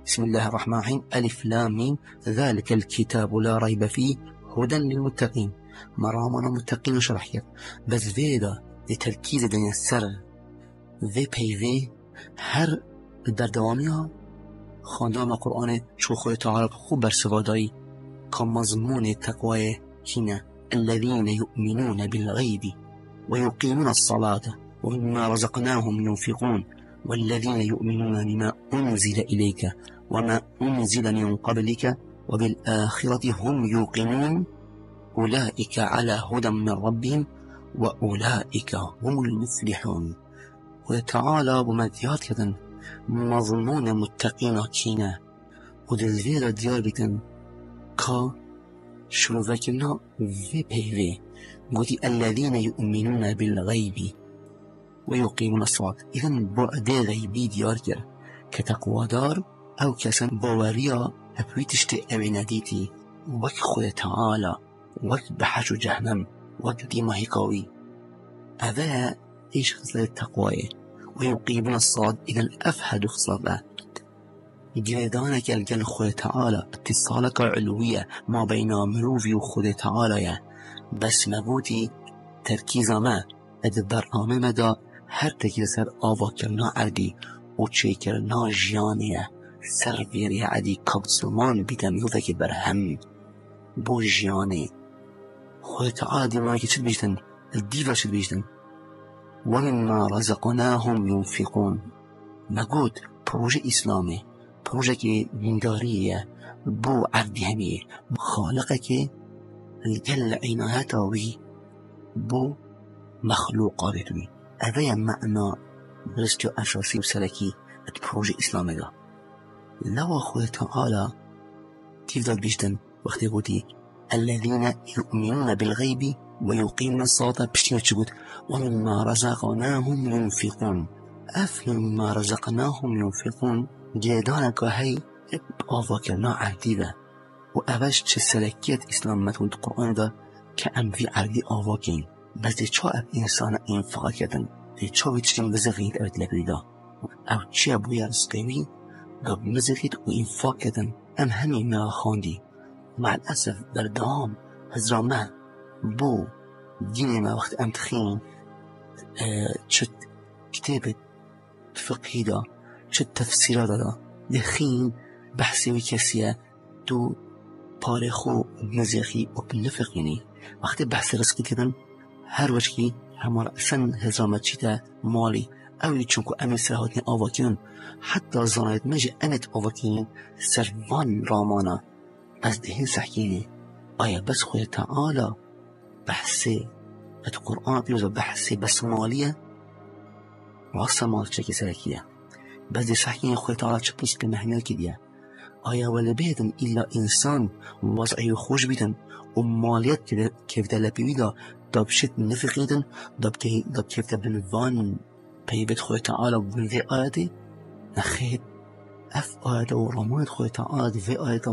بسم الله الرحمن الرحيم. ألف لام ميم ذلك الكتاب لا ريب فيه هدى للمتقين. مرامنا متقين شرحيت بس فيدا دي تركيز دنيا السر في بيفي هر در دواميها خاندام قرآن شو خوي تعالى خوب برسواداي كمضمون التقوى هنا الذين يؤمنون بالغيب ويقيمون الصلاة ومما رزقناهم ينفقون والذين يؤمنون بما أنزل إليك وما أنزل من قبلك وبالآخرة هم يوقنون أولئك على هدى من ربهم وأولئك هم المفلحون. وتعالى بمديات كذا مضمون متقين كينا ودلفير ديار بكن كا شروفكنا في بيفي قلت الذين يؤمنون بالغيب ويقيمون الصلاة. إذن بعد غيبي ديار كر كتقوى دار أو كسن باوريا أبويتشتي أبي نديتي وك خود تعالى وك بحش جهنم وك ديما هيكاوي هذا إيش خصلة التقوى ويقيمون الصلاة. إذن أفهد خصلة جلدانك الجن خود تعالى اتصالك علوية ما بين مروفي وخود تعالى بس مبوتي تركيز ما ادبر مدى هر تکی سر آوا کرنا عدی و چه کرنا جیانیه سر ویری عدی کبسلمان بیدم یوفه که برهم بو جیانی خود تعالی دیمانی که چه بیشتن الدیوه چه بیشتن ومما رزقناهم ينفقون. نقود پروژه اسلامی پروژه که دینداریه بو عردی همیه خالقه که الجل عنایتاوی بو مخلوقاتوی هذا معنى رزق أساسي وسلكي البروجي الإسلامي ده. لو أخوة تعالى تفضل بجدا وقت يقولي الذين يؤمنون بالغيب ويقيمون الصلاة بشتين تقول ومما رزقناهم ينفقون. مما رزقناهم ينفقون جيدانك هاي أفاكرنا عهديدة وأبش تسلكيت إسلام متود القرآن ده كأم في عهدي أفاكين بس دي چا اب انسان انفاق کردن دي چا بیتشتیم بزغید اوید لبیدا او چی ابوی رسقوی دا بمزغید و انفاق کردن ام همین ما خواندی مع الاسف در دوام هزرامه بو دین ما وقت ام تخین چه کتاب فقهی دا چه تفسیرات دا دخین بحثی و کسیه دو پارخو بمزغی و بنفقینی وقتی بحث رزقی کردن هر وجهی همار اصلا هزامت چیتا مالی اوی چونکو امی سرهاتنی آواکین حتی زانایت مجی امت آواکین سروان رامانا از دهین سحکینی آیا بس خود تعالی بحثی ات قرآن بیوزا بحثی بس مالیه واسه مال چکی سرکیه بس دی سحکینی خود تعالی چه پوست که مهمیل کدیه آیا ولی بیدن ایلا انسان وضعی خوش بیدن و مالیت کیف دلپی بیدا داب شت نفقیدن داب کیف دبنوان پیبت خود تعالی بن ذی آیدی نخید اف آیده و رمانت خود تعالی ذی آیده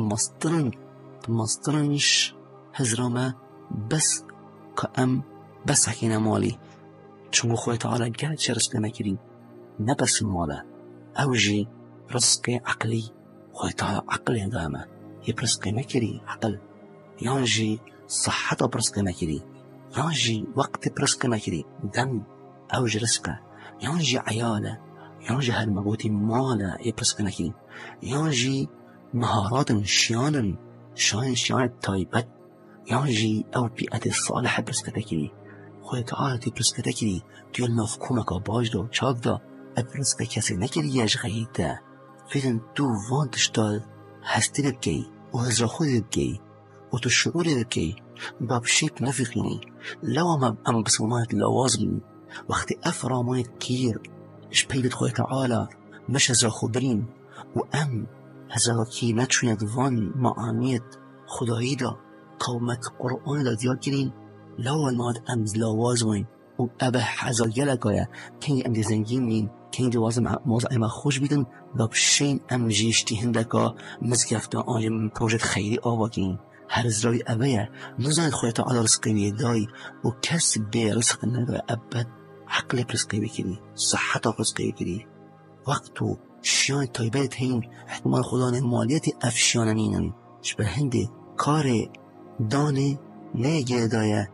مصدرنش هزرامه بس که ام بس حکین مالی چون خود تعالی گرد چه رزق نکریم نبس ماله اوجی رزق عقلی خود تعالی عقلی دامه یه رزق نکری عقل یانجی صحت برزق نکری يانجي وقت برزق مكري دم أوج رزقه يانجي عياله يانجي هالمبوتي ماله يبرزق مكري يانجي مهارات شيان تايبت يانجي أو بيئة الصالحة برزق مكري خوي تعالى برزق مكري تيو المفهومك باجدو چاقدا برزق كسي نكري يجغيته فيدن تو وانتش دال هستي بكي وهزر خودي بكي وتو شعوري بكي باب شيك نفقيني لو ما أم بسمات اللوازم وقت أفرا مايت كير إش بيدت خوي تعالى مش هزا خبرين وأم هزا كي نتشوية دوان معانيت خدايدا قومك قرآن دا ديار كرين لو الماد أمز لوازمين وأبه هزا يلقايا كين أم دي زنجين مين كين دي موضع ما خوش بيدن باب شين أم جيشتي هندكا مزقفتا آنجي من بروجت خيري آواكين هر ازراوی اوه نزاید خود تعالی رزقی بیدای و کسی به رزق نداره ابد عقل رزقی بکری صحت رزقی بکری وقت و شیان تایبت هین احتمال خدان مالیت افشاننینن شبه هنده کار دانه نگه دایه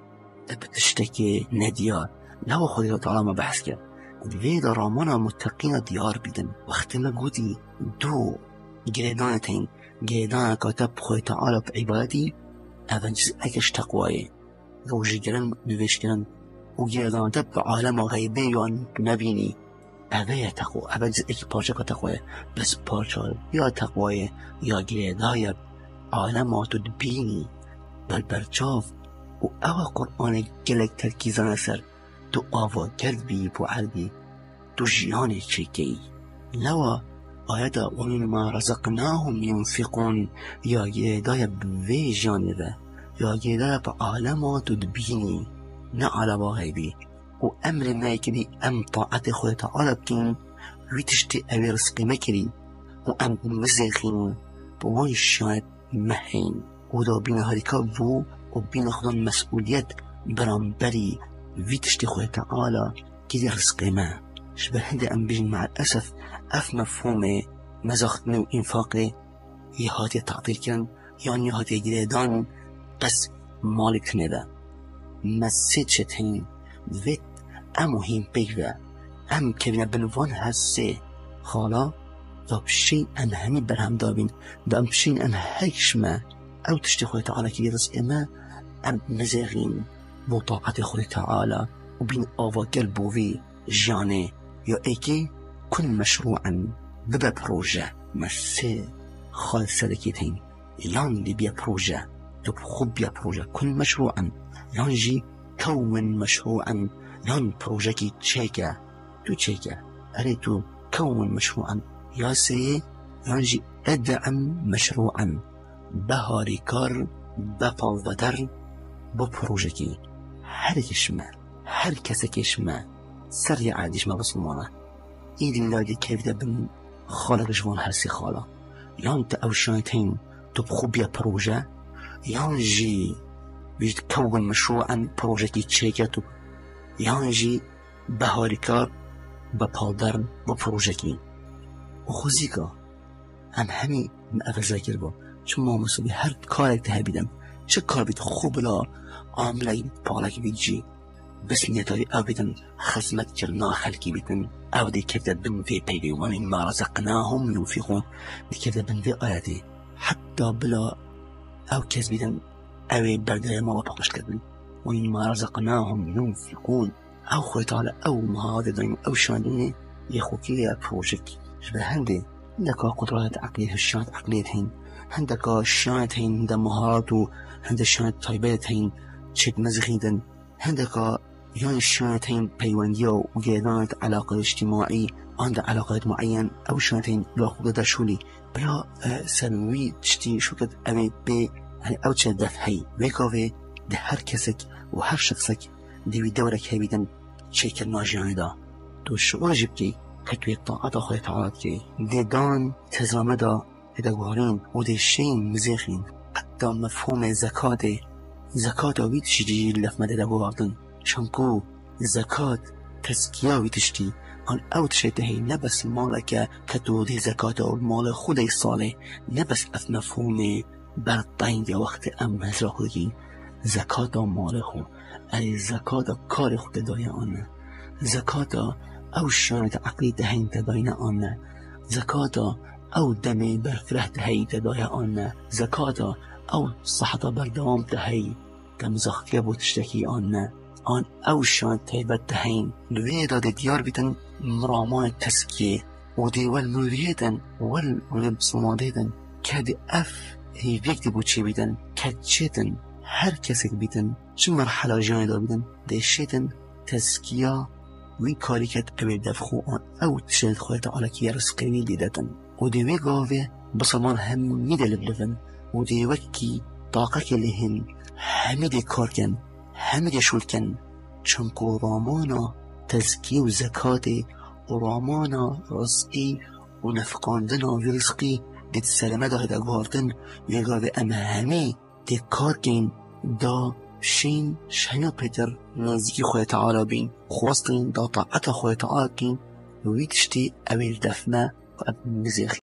بتشتکی ندیار لو خودی تعالی ما بحث کرد ویدا رامانا متقین دیار بیدن وقتی ما گودی دو گریدانتین گریدان کاتب خوی تعالی بعبادی اول جز اکش تقوایه روشی گرن نویش گرن و گریدان تب عالم غیبه یان نبینی اوه تقوی اول جز اکی پارچه که تقویه بس پارچه یا تقویه یا گریدای عالم تو دبینی بل برچاف و اوه قرآن گلک ترکیزان سر تو آوا کردبی بو عربی تو جیانی چکی لوا آیت ومما رزقناهم ينفقون یا گریدای بوی جانبه یا گریدای با عالمات دبینی نه عالم غیبی و امر ناکری ام طاعت خود تعالی بکن وی تشتی اوی رزقی مکری و ام مزخین بوان شاید مهین و دا بین هریکا بو و بین خودان مسئولیت برانبری وی تشتی خود تعالی که رزقی ما شبه هنده ام بجن مع الأسف اف مفهوم مزاختن و انفاقه یهاتی تعطیل کن یعنی یهاتی گریدان بس مالک نده مسید شتین ویت امو هیم بگوه ام که بنوان هسته خالا دا بشین ام همی برهم دابین دا ام بشین ام هکشمه او تشتی خود تعالی که رزق ما ام مزاغین بو طاعت خود تعالی و بین آواگل بووی جانه یا ایکی کن مشروعا ببا پروژه مسه خالص سلكيتين يان اللي بيا بروجة تبخب بيا بروجة كن مشروعا يان جي كون مشروعا يان بروجة تشيكا تو تشيكا أريتو كون مشروعا يا سي يان جي أدعم مشروعا بهاري كار بفالدر ببروجة هر كشمه هر كسكشمه سريع عاديش ما بصمانه إيدي ميلادي كيف ده بن خالق جوان هرسي خالا يان تا أوشانتين تبخو بيا بروجة يان جي بيتكون مشروعا بروجة تشيكاتو يان جي بهاريكار ببالدرن ببروجة وخوزيكا هم همي مأفزاكر با چون ما مصابي هر كارك تهبيدم چه كار بيت خوب لا عاملي بالك بيجي بس نيتاري او بيتن خزمت جرنا خلقي بيتن او دي كيف بن في بيبي ومما رزقناهم ينفقون دي كيف بن في آياتي حتى بلا او كيف بيتن او بردايا ما بطاقش كذبن ومما رزقناهم ينفقون او خوي تعالى او مهاده دايم او شانديني يخوكي بروجيك شبه هندي عندك قدرات عقلية الشانت عقليتين عندك الشانتين عند مهارات عند الشانت طيباتين تشيك مزغيدا عندك يعني الشانتين بيوانية وجيرانات علاقة اجتماعي عند علاقات معين أو شانتين لاخوضة داشولي بلا سنوي تشتي شوكت أمي بي يعني أو تشد دفعي ويكوفي ده هر كسك وهر شخصك دي دورك هبيدا تشيك الناجعني دا تو الشعور جبكي كتوي طاعة أخوة تعالاتكي دي دان تزامدا هدقوارين ودي شين مزيخين حتى مفهوم زكاة ويت شجي لفمد دقواردن شانكو زكاة تزكية ويتشتي عن أو تشيته نبس مالك كتودي زكاة والمال خودي صالح نبس أف مفهوم برطين دي وقت أم هزرا خودكي زكاة ماله أي زكاة كار خود دايا آنه زكاة أو شانت عقلي تهين تداينا آنه زكاة أو دمي برفره تهي تدايا آنه زكاة أو صحة بردوام تهي كمزخكي بو تشتكي آنه آن او شان تایبت دهین دوی داده دیار بیتن مرامان تسکیه و دیوال نوریدن ول بسلمادیدن که دی اف هیویک دی بوچی بیتن که چیتن هر کسی بیتن چه مرحله جانی دا بیتن دیشیتن تسکیه وی کاری کت اوی دفخو آن او تشید خواهی تعالی که رسقینی دیدتن و دیوی گاوه بسلمان هم میده لبلفن و دیوی کی طاقه که لهن همه دی کار کن همه شولکن چونکو رامانا تزکی و زکاتی و رامانا رزقی و نفقاندن و رزقی دید سلمه دا هدگواردن یگاوه اما همه دی کارکین دا شین شنو پیتر نزدیکی خوی تعالی بین خواستین دا طاعت خوی تعالی کین ویدشتی اویل دفمه انجز يا أخي.